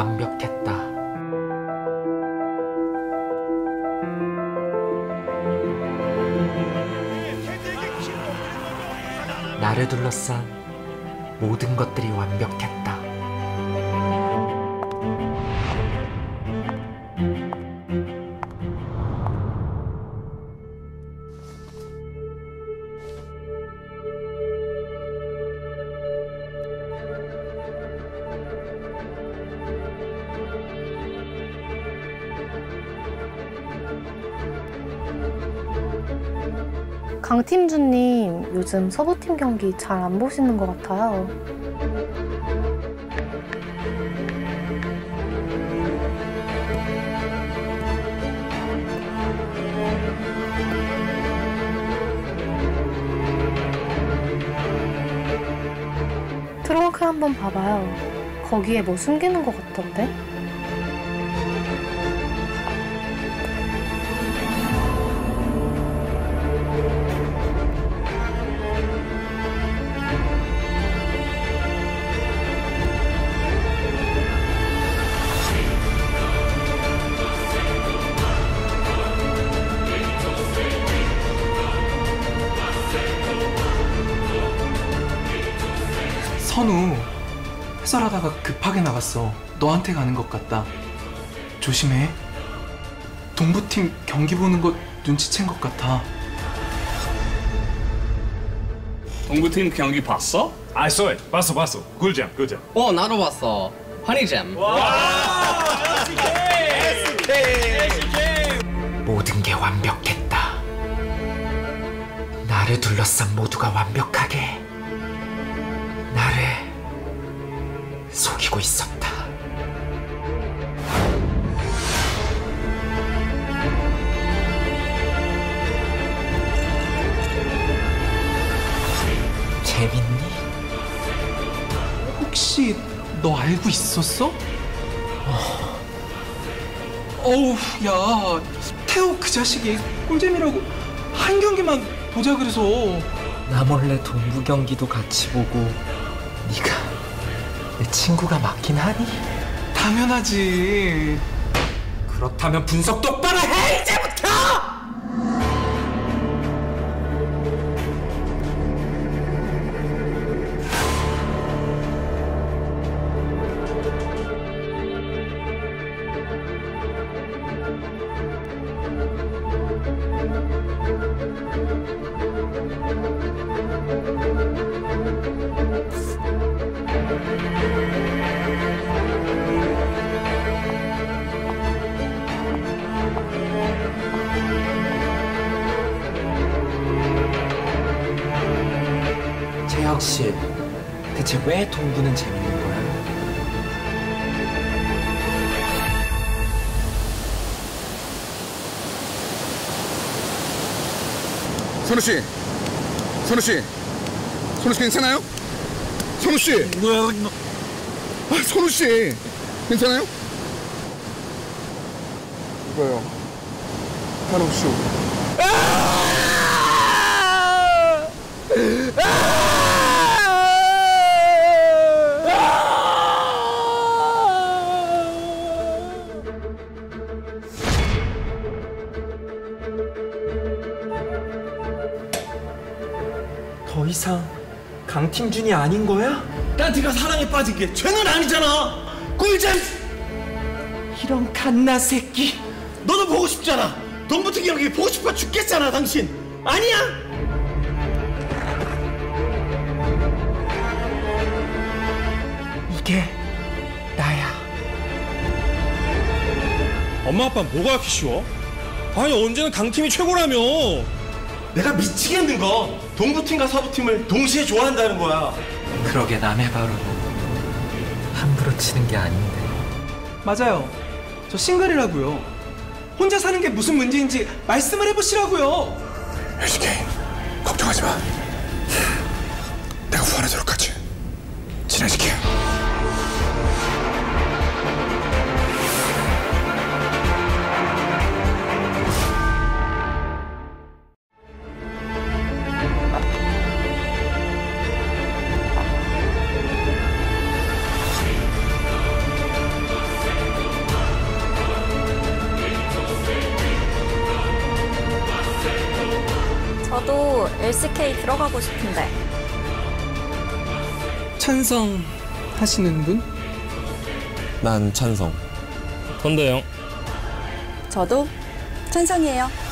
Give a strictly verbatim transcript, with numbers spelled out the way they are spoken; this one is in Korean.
완벽했다. 나를 둘러싼 모든 것들이 완벽했다. 강팀주님, 요즘 서부팀 경기 잘 안 보시는 것 같아요. 트렁크 한번 봐봐요. 거기에 뭐 숨기는 것 같던데? 선우, 해설하다가 급하게 나갔어. 너한테 가는 것 같다. 조심해. 동부팀 경기 보는 거 눈치챈 것 같아. 동부팀 경기 봤어? I saw it. 봤어, 봤어. 꿀잼, 꿀잼. 어, 나도 봤어. 허니잼. 와! 에스케이! 모든 게 완벽했다. 나를 둘러싼 모두가 완벽하게 나를 속이고 있었다. 재밌니? 혹시 너 알고 있었어? 어... 어우, 야, 태호 그 자식이 꿀잼이라고 한 경기만 보자 그래서. 나 몰래 동부 경기도 같이 보고 네가 내 친구가 맞긴 하니? 당연하지. 그렇다면 분석 똑바로 해, 이제부터! 재혁 씨, 대체 왜 동부는 재밌는 거야? 선우 씨, 선우 씨, 선우 씨 괜찮아요? 선우 씨, 뭐야? 아, 선우 씨, 괜찮아요? 이거요. 한옥 씨. 더 이상 강팀준이 아닌 거야? 딴티가 사랑에 빠진 게 죄는 아니잖아. 꿀잼. 이런 갓나 새끼. 너도 보고 싶잖아. 동부특기 경기 보고 싶어 죽겠잖아, 당신. 아니야? 이게 나야. 엄마 아빠 뭐가 그렇게 쉬워? 아니 언제는 강팀이 최고라며. 내가 미치겠는 거 동부팀과 서부팀을 동시에 좋아한다는 거야. 그러게 남의 바로 함부로 치는 게 아닌데. 맞아요. 저 싱글이라고요. 혼자 사는 게 무슨 문제인지 말씀을 해보시라고요. 에스케이, 걱정하지 마. 내가 후원하도록 하지. 진행시켜. 저도 엘씨케이 들어가고 싶은데. 찬성 하시는 분? 난 찬성. 선대영. 저도 찬성이에요.